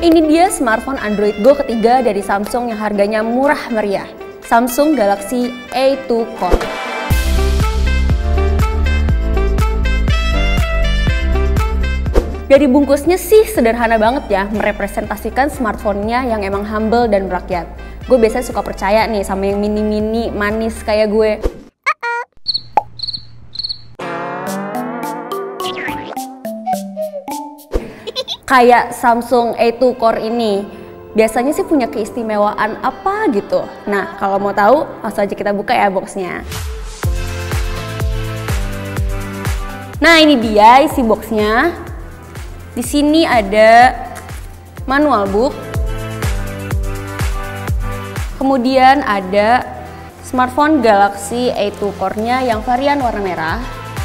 Ini dia smartphone Android Go ketiga dari Samsung yang harganya murah meriah. Samsung Galaxy A2 Core. Dari bungkusnya sih sederhana banget ya, merepresentasikan smartphone-nya yang emang humble dan merakyat. Gue biasanya suka percaya nih sama yang mini-mini manis kayak gue. Kayak Samsung A2 Core ini, biasanya sih punya keistimewaan apa gitu. Nah, kalau mau tahu, langsung aja kita buka ya boxnya. Nah, ini dia isi boxnya. Di sini ada manual book. Kemudian ada smartphone Galaxy A2 Core-nya yang varian warna merah.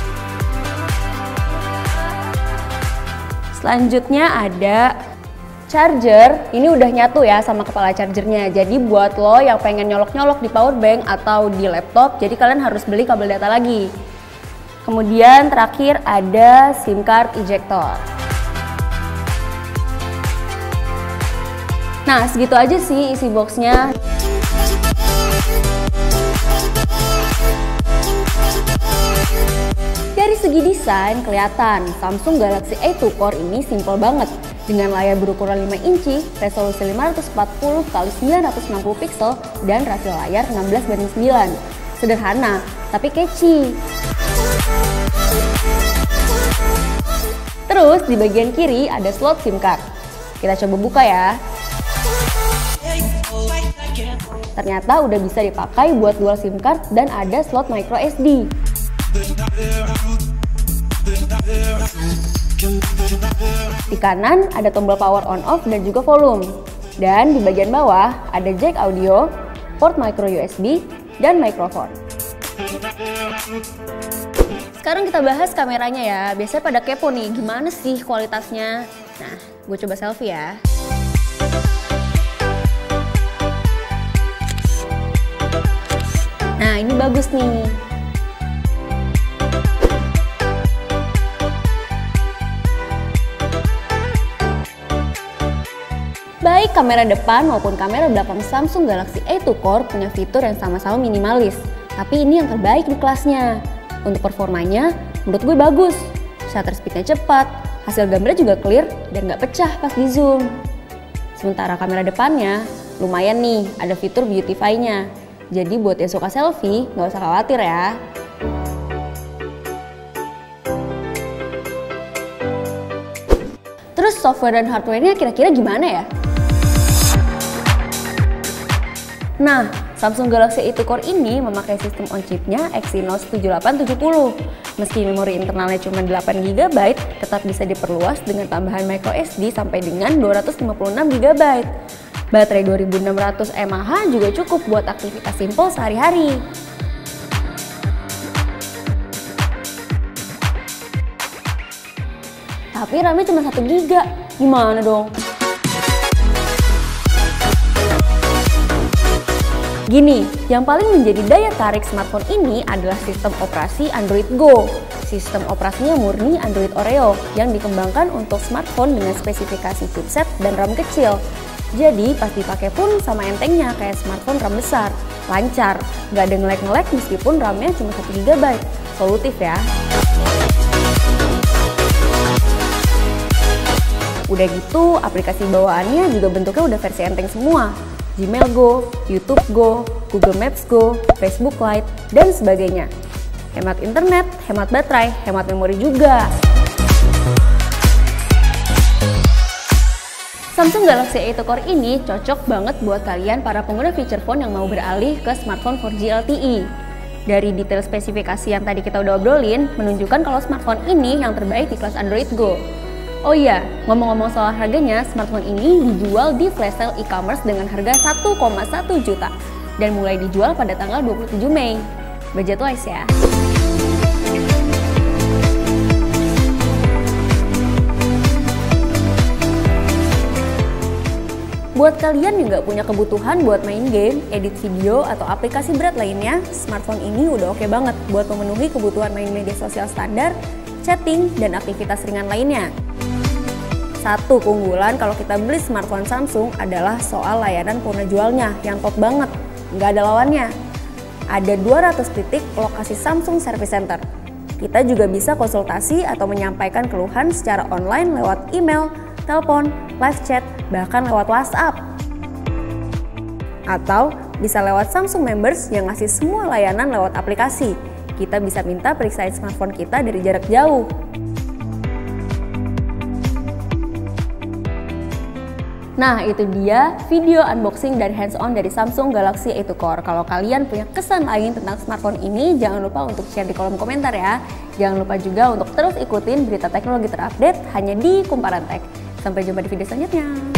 Selanjutnya ada charger. Ini udah nyatu ya sama kepala chargernya. Jadi buat lo yang pengen nyolok-nyolok di power bank atau di laptop, jadi kalian harus beli kabel data lagi. Kemudian terakhir ada SIM card ejector. Nah, segitu aja sih isi boxnya. Dari segi desain kelihatan Samsung Galaxy A2 Core ini simple banget dengan layar berukuran 5 inci, resolusi 540x960 pixel dan rasio layar 16:9. Sederhana tapi catchy. Terus di bagian kiri ada slot SIM card. Kita coba buka ya. Ternyata udah bisa dipakai buat dual SIM card dan ada slot micro SD. Di kanan ada tombol power on off dan juga volume. Dan di bagian bawah ada jack audio, port micro USB, dan mikrofon. Sekarang kita bahas kameranya ya. Biasanya pada kepo nih, gimana sih kualitasnya? Nah, gue coba selfie ya. Nah, ini bagus nih. Baik kamera depan maupun kamera belakang Samsung Galaxy A2 Core punya fitur yang sama-sama minimalis. Tapi ini yang terbaik di kelasnya. Untuk performanya, menurut gue bagus. Shutter speednya cepat, hasil gambarnya juga clear dan nggak pecah pas di zoom. Sementara kamera depannya, lumayan nih, ada fitur beautify-nya. Jadi buat yang suka selfie, nggak usah khawatir ya. Terus software dan hardware-nya kira-kira gimana ya? Nah, Samsung Galaxy A2 Core ini memakai sistem on-chip-nya Exynos 7870. Meski memori internalnya cuma 8 GB, tetap bisa diperluas dengan tambahan micro SD sampai dengan 256 GB. Baterai 2600 mAh juga cukup buat aktivitas simpel sehari-hari. Tapi RAM-nya cuma 1 GB, gimana dong? Gini, yang paling menjadi daya tarik smartphone ini adalah sistem operasi Android Go. Sistem operasinya murni Android Oreo yang dikembangkan untuk smartphone dengan spesifikasi chipset dan RAM kecil. Jadi pas dipakai pun sama entengnya kayak smartphone RAM besar. Lancar, nggak ada nge-lag meskipun RAM-nya cuma 1 GB. Solutif ya. Udah gitu, aplikasi bawaannya juga bentuknya udah versi enteng semua. Gmail Go, YouTube Go, Google Maps Go, Facebook Lite, dan sebagainya. Hemat internet, hemat baterai, hemat memori juga. Samsung Galaxy A2 Core ini cocok banget buat kalian para pengguna feature phone yang mau beralih ke smartphone 4G LTE. Dari detail spesifikasi yang tadi kita udah obrolin, menunjukkan kalau smartphone ini yang terbaik di kelas Android Go. Oh iya, ngomong-ngomong soal harganya, smartphone ini dijual di flash sale e-commerce dengan harga 1,1 juta dan mulai dijual pada tanggal 27 Mei. Budget wise ya. Buat kalian yang nggak punya kebutuhan buat main game, edit video, atau aplikasi berat lainnya, smartphone ini udah oke banget buat memenuhi kebutuhan main media sosial standar, chatting, dan aktivitas ringan lainnya. Satu keunggulan kalau kita beli smartphone Samsung adalah soal layanan pengguna jualnya yang top banget, nggak ada lawannya. Ada 200 titik lokasi Samsung Service Center. Kita juga bisa konsultasi atau menyampaikan keluhan secara online lewat email, telepon, live chat, bahkan lewat WhatsApp. Atau bisa lewat Samsung Members yang ngasih semua layanan lewat aplikasi. Kita bisa minta periksain smartphone kita dari jarak jauh. Nah, itu dia video unboxing dan hands-on dari Samsung Galaxy A2 Core. Kalau kalian punya kesan lain tentang smartphone ini, jangan lupa untuk share di kolom komentar ya. Jangan lupa juga untuk terus ikutin berita teknologi terupdate hanya di Kumparan Tech. Sampai jumpa di video selanjutnya.